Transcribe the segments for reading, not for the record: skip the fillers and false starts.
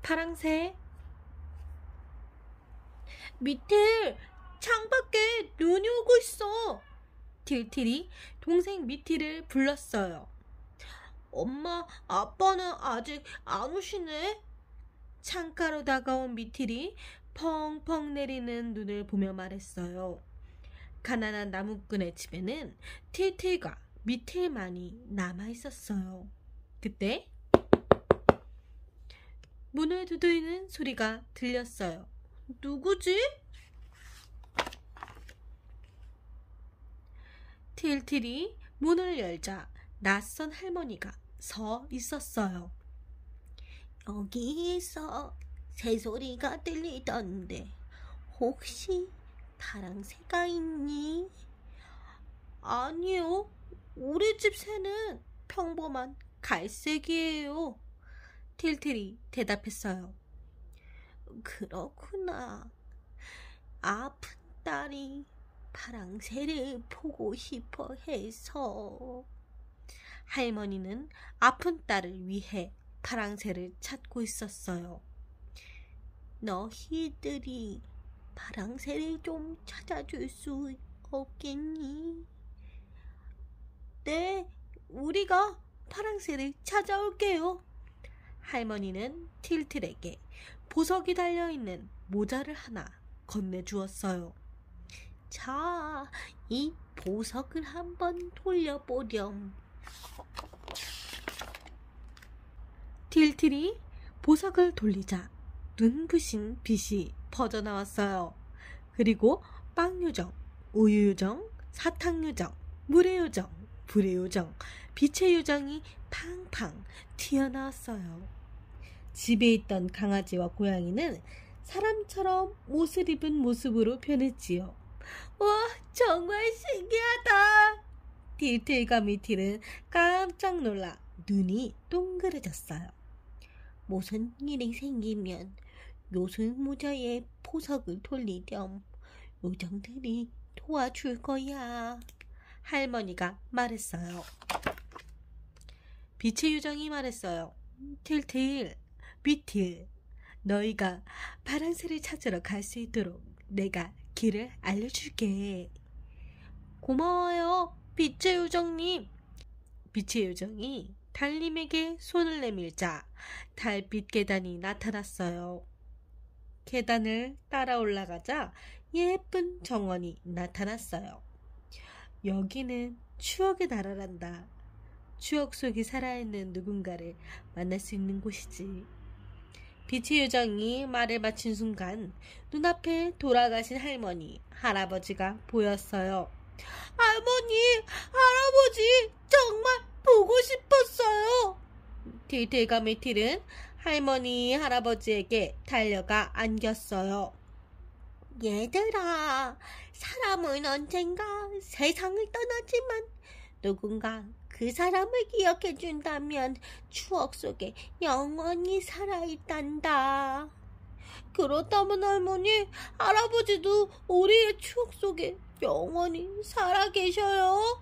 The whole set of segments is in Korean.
파랑새. 미틸, 창밖에 눈이 오고 있어. 틸틸이 동생 미틸을 불렀어요. 엄마, 아빠는 아직 안 오시네. 창가로 다가온 미틸이 펑펑 내리는 눈을 보며 말했어요. 가난한 나무꾼의 집에는 틸틸과 미틸만이 남아 있었어요. 그때 문을 두드리는 소리가 들렸어요. 누구지? 틸틸이 문을 열자 낯선 할머니가 서 있었어요. 여기서 새소리가 들리던데 혹시 파랑새가 있니? 아니요, 우리 집 새는 평범한 갈색이에요. 틸틸이 대답했어요. 그렇구나. 아픈 딸이 파랑새를 보고 싶어 해서. 할머니는 아픈 딸을 위해 파랑새를 찾고 있었어요. 너희들이 파랑새를 좀 찾아줄 수 없겠니? 네, 우리가 파랑새를 찾아올게요. 할머니는 틸틸에게 보석이 달려있는 모자를 하나 건네주었어요. 자, 이 보석을 한번 돌려보렴. 틸틸이 보석을 돌리자 눈부신 빛이 퍼져나왔어요. 그리고 빵요정, 우유요정, 사탕요정, 물의 요정, 불의 요정, 빛의 요정이 팡팡 튀어나왔어요. 집에 있던 강아지와 고양이는 사람처럼 옷을 입은 모습으로 변했지요. 와, 정말 신기하다. 틸틸과 미틸은 깜짝 놀라 눈이 동그래졌어요. 무슨 일이 생기면 요술 모자에 보석을 돌리렴. 요정들이 도와줄 거야. 할머니가 말했어요. 빛의 요정이 말했어요. 틸틸, 미틸, 너희가 파랑새를 찾으러 갈 수 있도록 내가 길을 알려줄게. 고마워요, 빛의 요정님. 빛의 요정이 달님에게 손을 내밀자 달빛 계단이 나타났어요. 계단을 따라 올라가자 예쁜 정원이 나타났어요. 여기는 추억의 나라란다. 추억 속에 살아있는 누군가를 만날 수 있는 곳이지. 빛의 요정이 말을 마친 순간 눈앞에 돌아가신 할머니, 할아버지가 보였어요. 할머니, 할아버지, 정말 보고 싶었어요. 틸틸과 미틸은 할머니, 할아버지에게 달려가 안겼어요. 얘들아, 사람은 언젠가 세상을 떠나지만 누군가 그 사람을 기억해준다면 추억 속에 영원히 살아있단다. 그렇다면 할머니, 할아버지도 우리의 추억 속에 영원히 살아계셔요.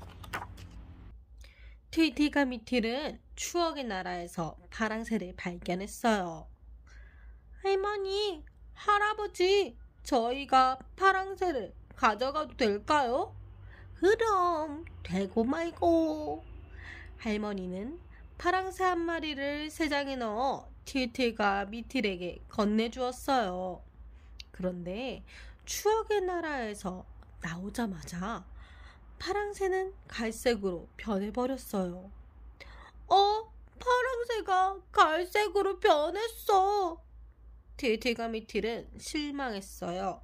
틸틸과 미틸은 추억의 나라에서 파랑새를 발견했어요. 할머니, 할아버지, 저희가 파랑새를 가져가도 될까요? 그럼 되고 말고. 할머니는 파랑새 한 마리를 새장에 넣어 틸틸과 미틸에게 건네주었어요. 그런데 추억의 나라에서 나오자마자 파랑새는 갈색으로 변해버렸어요. 파랑새가 갈색으로 변했어. 틸틸과 미틸은 실망했어요.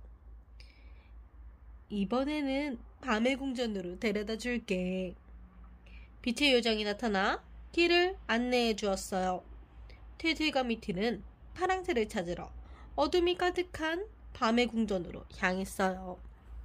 이번에는 밤의 궁전으로 데려다 줄게. 빛의 요정이 나타나 길을 안내해 주었어요. 틸틸과 미틸은 파랑새를 찾으러 어둠이 가득한 밤의 궁전으로 향했어요.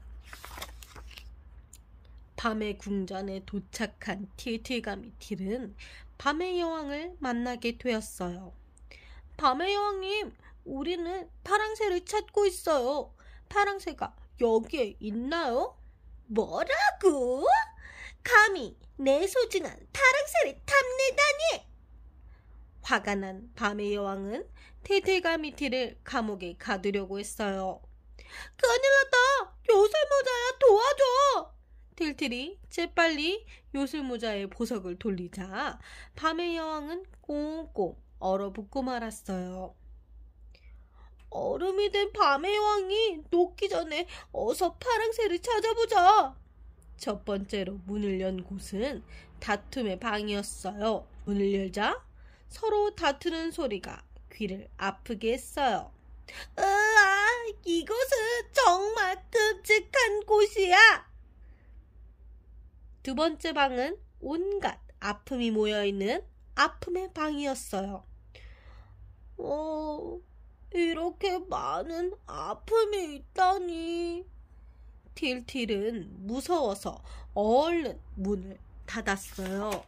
밤의 궁전에 도착한 틸틸과 미틸은 밤의 여왕을 만나게 되었어요. 밤의 여왕님, 우리는 파랑새를 찾고 있어요. 파랑새가 여기에 있나요? 뭐라고? 감히 내 소중한 파랑새를 탐내다니! 화가 난 밤의 여왕은 티티가 미티를 감옥에 가두려고 했어요. 큰일 났다! 요술모자야, 도와줘! 틸틸이 재빨리 요술모자의 보석을 돌리자 밤의 여왕은 꽁꽁 얼어붙고 말았어요. 얼음이 된 밤의 여왕이 녹기 전에 어서 파랑새를 찾아보자. 첫 번째로 문을 연 곳은 다툼의 방이었어요. 문을 열자 서로 다투는 소리가 귀를 아프게 했어요. 으아, 이곳은 정말 끔찍한 곳이야. 두 번째 방은 온갖 아픔이 모여있는 아픔의 방이었어요. 이렇게 많은 아픔이 있다니. 틸틸은 무서워서 얼른 문을 닫았어요.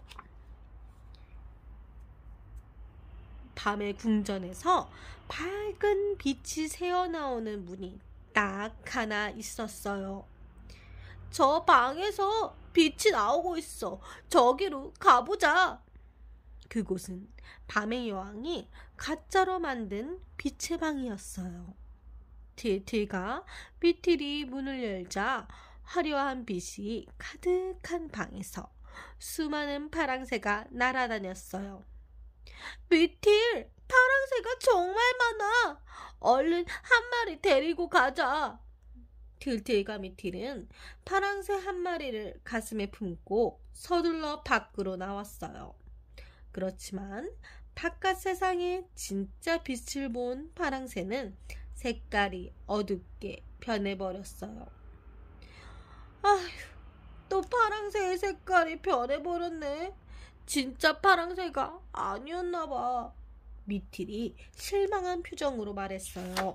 밤의 궁전에서 밝은 빛이 새어나오는 문이 딱 하나 있었어요. 저 방에서 빛이 나오고 있어. 저기로 가보자. 그곳은 밤의 여왕이 가짜로 만든 빛의 방이었어요. 틸틸과 미틸이 문을 열자 화려한 빛이 가득한 방에서 수많은 파랑새가 날아다녔어요. 미틸, 파랑새가 정말 많아. 얼른 한 마리 데리고 가자. 틸틸과 미틸은 파랑새 한 마리를 가슴에 품고 서둘러 밖으로 나왔어요. 그렇지만 바깥 세상에 진짜 빛을 본 파랑새는 색깔이 어둡게 변해버렸어요. 아휴, 또 파랑새의 색깔이 변해버렸네. 진짜 파랑새가 아니었나 봐. 미틸이 실망한 표정으로 말했어요.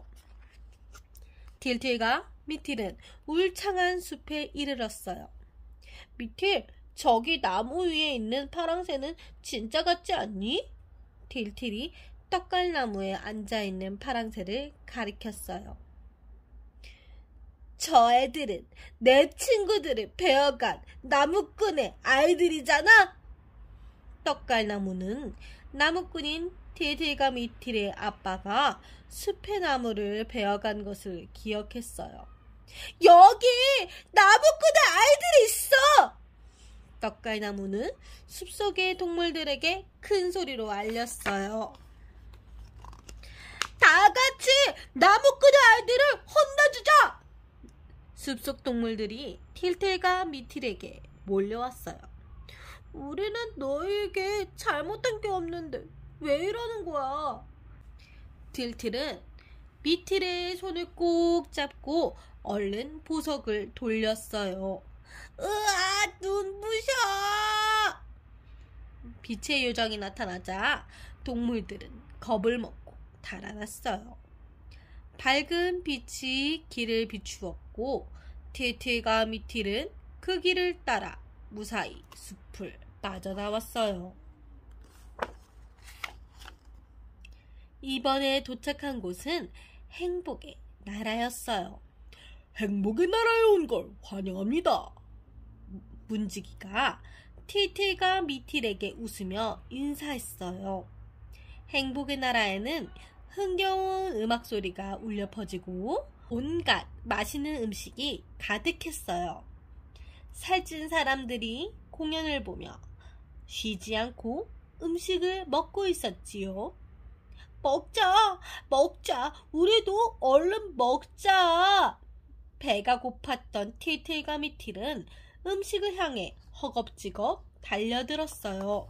틸틸과 미틸은 울창한 숲에 이르렀어요. 미틸, 저기 나무 위에 있는 파랑새는 진짜 같지 않니? 틸틸이 떡갈나무에 앉아있는 파랑새를 가리켰어요. 저 애들은 내 친구들을 베어간 나무꾼의 아이들이잖아. 떡갈나무는 나무꾼인 틸틸과 미틸의 아빠가 숲의 나무를 베어간 것을 기억했어요. 여기 나무꾼의 아이들이 있어! 떡갈나무는 숲속의 동물들에게 큰 소리로 알렸어요. 다 같이 나무꾼의 아이들을 혼내주자! 숲속 동물들이 틸틸과 미틸에게 몰려왔어요. 우리는 너희에게 잘못한 게 없는데 왜 이러는 거야? 틸틸은 미틸의 손을 꼭 잡고 얼른 보석을 돌렸어요. 으아, 눈부셔! 빛의 요정이 나타나자 동물들은 겁을 먹고 달아났어요. 밝은 빛이 길을 비추었고 틸틸과 미틸은 그 길을 따라 무사히 숲을 빠져나왔어요. 이번에 도착한 곳은 행복의 나라였어요. 행복의 나라에 온 걸 환영합니다. 문지기가 틸틸과 미틸에게 웃으며 인사했어요. 행복의 나라에는 흥겨운 음악 소리가 울려 퍼지고 온갖 맛있는 음식이 가득했어요. 살찐 사람들이 공연을 보며 쉬지 않고 음식을 먹고 있었지요. 먹자. 우리도 얼른 먹자. 배가 고팠던 틸틸과 미틸은 음식을 향해 허겁지겁 달려들었어요.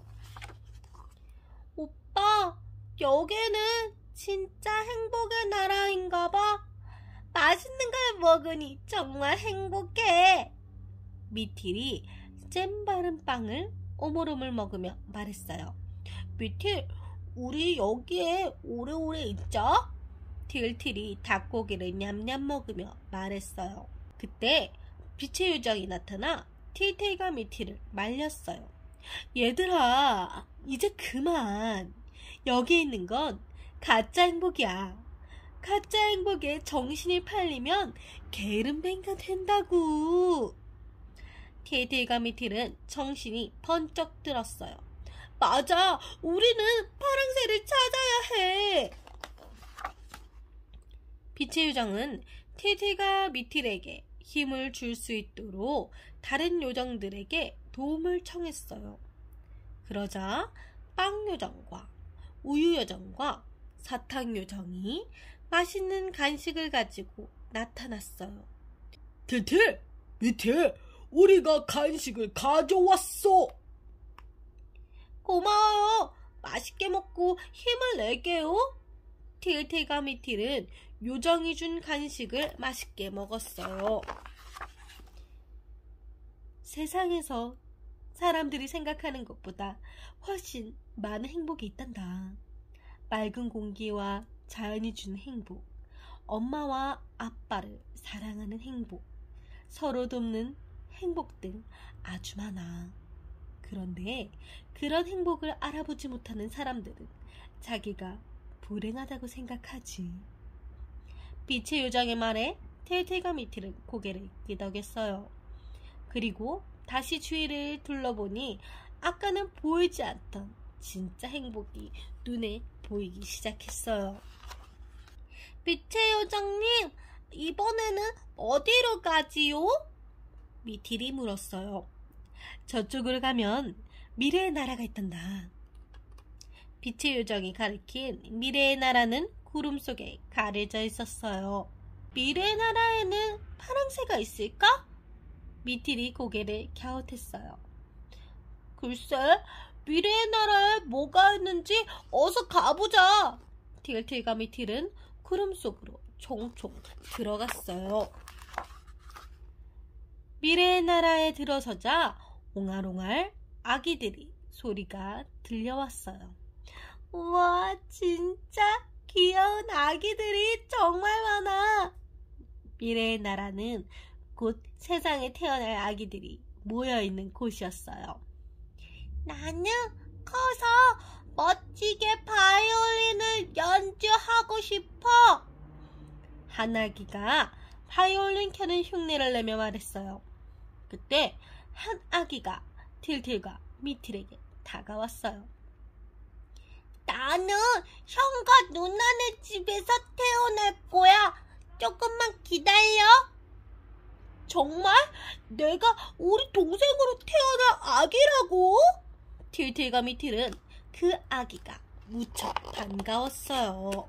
오빠, 여기는 진짜 행복의 나라인가 봐. 맛있는 걸 먹으니 정말 행복해. 미틸이 잼 바른 빵을 오물오물 먹으며 말했어요. 미틸, 우리 여기에 오래오래 있자. 틸틸이 닭고기를 냠냠 먹으며 말했어요. 그때 빛의 요정이 나타나 틸틸과 미틸을 말렸어요. 얘들아, 이제 그만. 여기 있는 건 가짜 행복이야. 가짜 행복에 정신이 팔리면 게으름뱅이가 된다고. 틸틸과 미틸은 정신이 번쩍 들었어요. 맞아. 우리는 파랑새를 찾아야 해. 빛의 요정은 틸틸과 미틸에게 힘을 줄 수 있도록 다른 요정들에게 도움을 청했어요. 그러자 빵 요정과 우유 요정과 사탕 요정이 맛있는 간식을 가지고 나타났어요. 틸틸, 미틸, 우리가 간식을 가져왔어. 고마워요. 맛있게 먹고 힘을 낼게요. 틸틸과 미틸은 요정이 준 간식을 맛있게 먹었어요. 세상에서 사람들이 생각하는 것보다 훨씬 많은 행복이 있단다. 맑은 공기와 자연이 준 행복, 엄마와 아빠를 사랑하는 행복, 서로 돕는 행복 등 아주 많아. 그런데 그런 행복을 알아보지 못하는 사람들은 자기가 불행하다고 생각하지. 빛의 요정의 말에 틸틸과 미틸은 고개를 끄덕였어요. 그리고 다시 주위를 둘러보니 아까는 보이지 않던 진짜 행복이 눈에 보이기 시작했어요. 빛의 요정님, 이번에는 어디로 가지요? 미틸이 물었어요. 저쪽으로 가면 미래의 나라가 있단다. 빛의 요정이 가리킨 미래의 나라는 구름 속에 가려져 있었어요. 미래의 나라에는 파랑새가 있을까? 미틸이 고개를 갸웃했어요. 글쎄, 미래의 나라에 뭐가 있는지 어서 가보자. 틸틸과 미틸은 구름 속으로 총총 들어갔어요. 미래의 나라에 들어서자 옹알옹알 아기들이 소리가 들려왔어요. 우와, 진짜 귀여운 아기들이 정말 많아. 미래의 나라는 곧 세상에 태어날 아기들이 모여있는 곳이었어요. 나는 커서 멋지게 바이올린을 연주하고 싶어. 한 아기가 바이올린 켜는 흉내를 내며 말했어요. 그때 한 아기가 틸틸과 미틸에게 다가왔어요. 나는 형과 누나네 집에서 태어날 거야. 조금만 기다려. 정말? 내가 우리 동생으로 태어날 아기라고? 틸틸과 미틸은 그 아기가 무척 반가웠어요.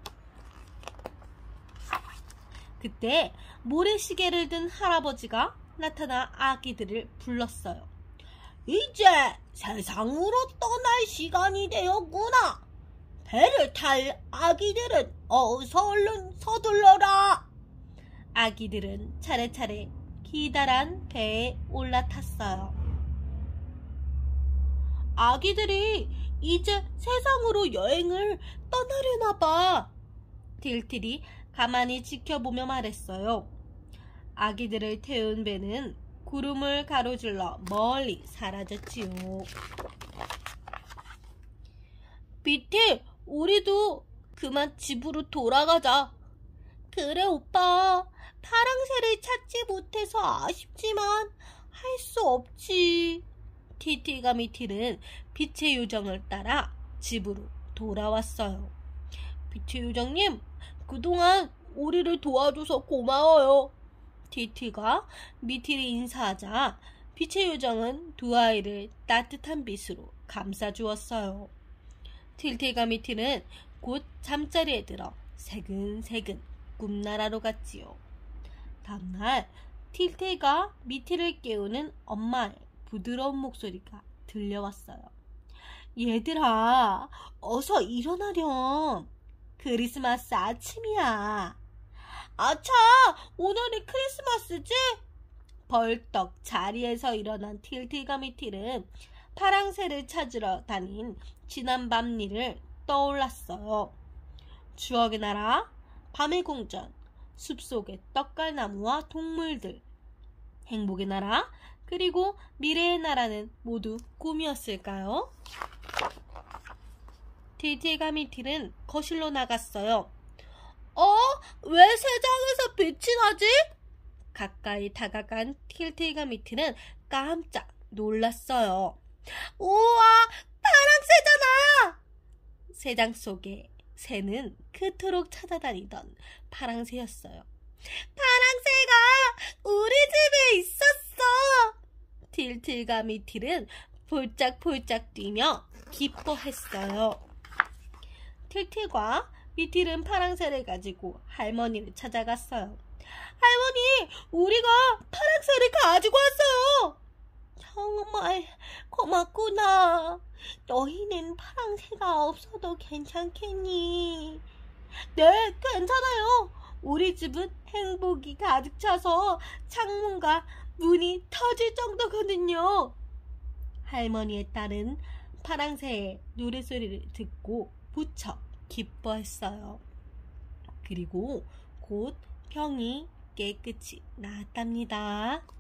그때 모래시계를 든 할아버지가 나타나 아기들을 불렀어요. 이제 세상으로 떠날 시간이 되었구나. 배를 탈 아기들은 어서 얼른 서둘러라. 아기들은 차례차례 기다란 배에 올라탔어요. 아기들이 이제 세상으로 여행을 떠나려나 봐. 틸틸이 가만히 지켜보며 말했어요. 아기들을 태운 배는 구름을 가로질러 멀리 사라졌지요. 미틸, 우리도 그만 집으로 돌아가자. 그래, 오빠. 파랑새를 찾지 못해서 아쉽지만 할 수 없지. 틸틸과 미틸은 빛의 요정을 따라 집으로 돌아왔어요. 빛의 요정님, 그동안 우리를 도와줘서 고마워요. 틸틸과 미틸이 인사하자 빛의 요정은 두 아이를 따뜻한 빛으로 감싸주었어요. 틸틸과 미틸은 곧 잠자리에 들어 새근새근 꿈나라로 갔지요. 다음날 틸틸과 미틸을 깨우는 엄마의 부드러운 목소리가 들려왔어요. 얘들아, 어서 일어나렴. 크리스마스 아침이야. 아차, 오늘이 크리스마스지? 벌떡 자리에서 일어난 틸틸과 미틸은 파랑새를 찾으러 다닌 지난밤 일을 떠올랐어요. 추억의 나라, 밤의 궁전, 숲속의 떡갈나무와 동물들, 행복의 나라, 그리고 미래의 나라는 모두 꿈이었을까요? 틸틸과 미틸은 거실로 나갔어요. 왜 세상에서 빛이 나지? 가까이 다가간 틸틸과 미틸은 깜짝 놀랐어요. 우와, 파랑새잖아! 새장 속에 새는 그토록 찾아다니던 파랑새였어요. 파랑새가 우리 집에 있었어! 틸틸과 미틸은 폴짝폴짝 뛰며 기뻐했어요. 틸틸과 미틸은 파랑새를 가지고 할머니를 찾아갔어요. 할머니, 우리가 파랑새를 가지고 왔어요. 정말 고맙구나. 너희는 파랑새가 없어도 괜찮겠니? 네, 괜찮아요. 우리 집은 행복이 가득 차서 창문과 문이 터질 정도거든요. 할머니의 딸은 파랑새의 노랫소리를 듣고 무척 기뻐했어요. 그리고 곧 병이 깨끗이 나았답니다.